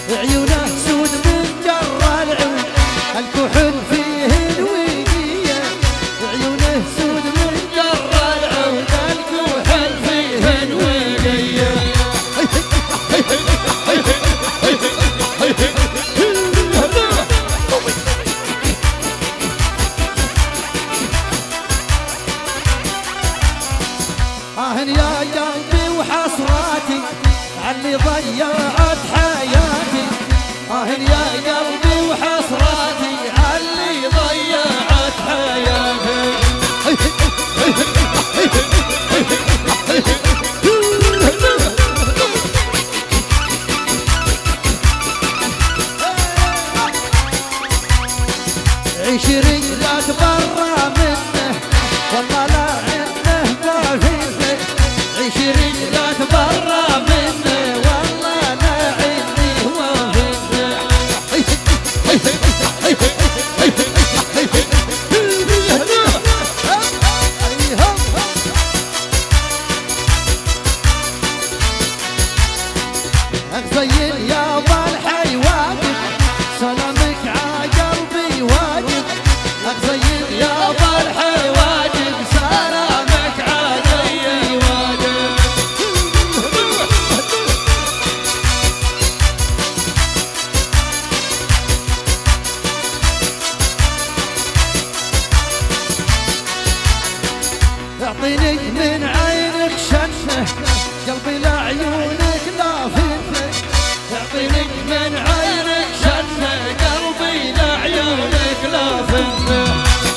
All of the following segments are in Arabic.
عيونه سود من جرى العود الكحل فيه الويقية عيونه سود من جرى العود الكحل فيه الويقية يا قلبي وحسراتي عاللي ضيعت حياتي يا قلبي وحسراتي عاللي ضيعت حياتي عيش رجلك برا منه والله لا عنه ما فيه عيش رجلك برا منه والله لا عني ما فيه زين يا بالحي واجب سلامك عقلبي واجب زين يا بالحي واجب سلامك عقلبي واجب اعطيني من عينك شنه قلبي لعيونك لافته اعطيني من عينك شنه قلبي لعيونك لافته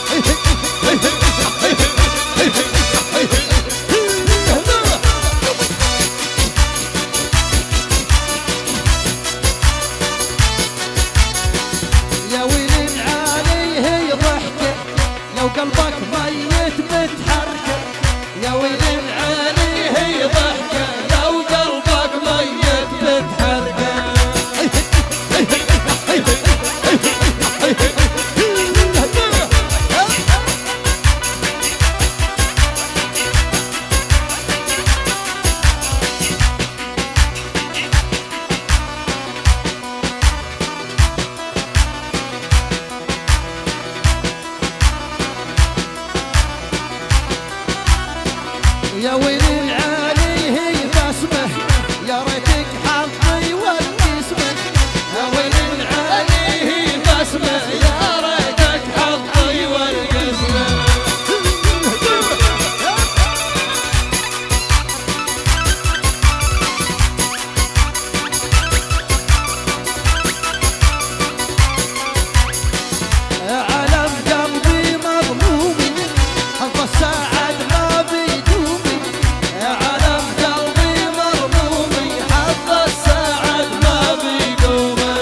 يا ويل عليه ضحكه لو قلبك ميت متحركه يا ويل عليه ضحكه لو قلبك ميت متحركه يا ويل عليه بسمه يا ريتك حظي والجسمه يا ويل عليه بسمه يا ريتك حظي والجسمه علم قلبي مظلوم حظ الساعد ما بيدومي علم قلبي مظلومي حظ الساعد ما بيدومي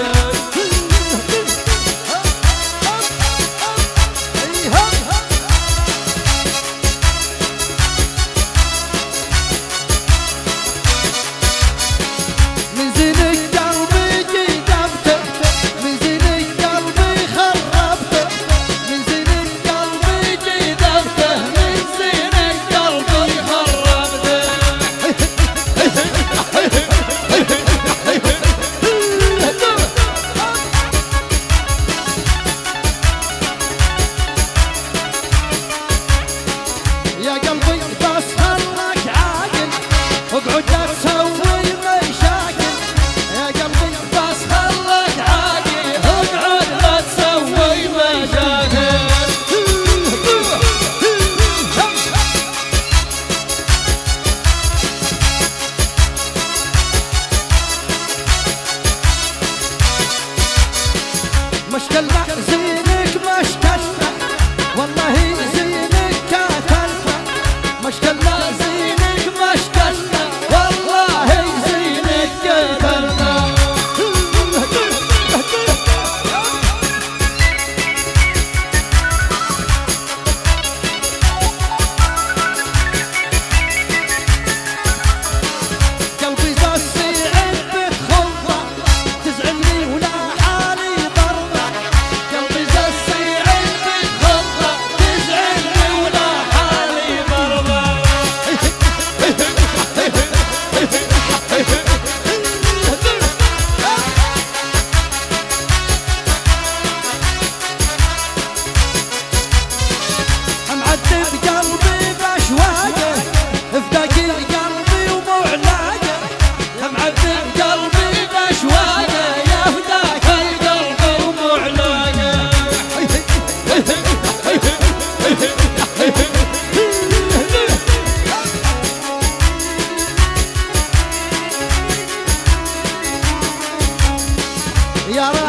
من زينك قلبي جذبته من زينك قلبي خربته من زينك قلبي جذبته من زينك قلبي خربته يا قلبي بس خلك عاقل اقعد لا تسوي مشاكل يا قلبي بس خلك عاقل اقعد لا تسوي مشاكل مشكلنا زينك مشكلنا والله زينك كاتلنا مشكلنا زينك مشكلنا والله زينك كاتلنا قلبي بس يعب بخلطه تزعلني ولا حالي ضربه قلبي يا